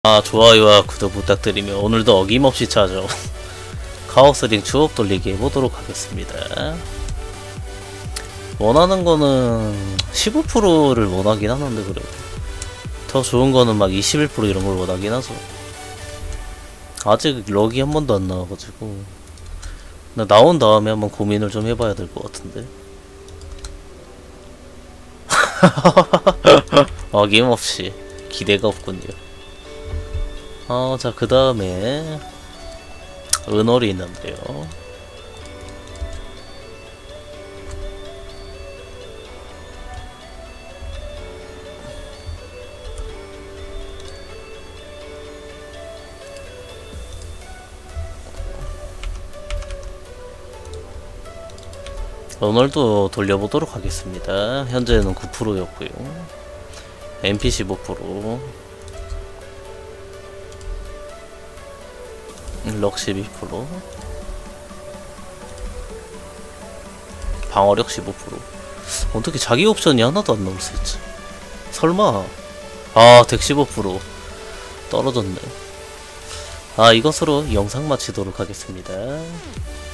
좋아요와 구독 부탁드리며 오늘도 어김없이 찾아온 카오스링 추억 돌리기 해보도록 하겠습니다. 원하는 거는 15%를 원하긴 하는데, 그래도 더 좋은 거는 막 21% 이런 걸 원하긴 하죠. 아직 럭이 한 번도 안 나와가지고 나온 다음에 한번 고민을 좀 해봐야 될 것 같은데. 어김없이 기대가 없군요. 자, 그 다음에 은월이 있는데요. 은월도 돌려보도록 하겠습니다. 현재는 9%였고요. MP 15%, 럭 12%, 방어력 15%. 어떻게 자기 옵션이 하나도 안 나올 수 있지? 설마. 덱 15% 떨어졌네. 이것으로 영상 마치도록 하겠습니다.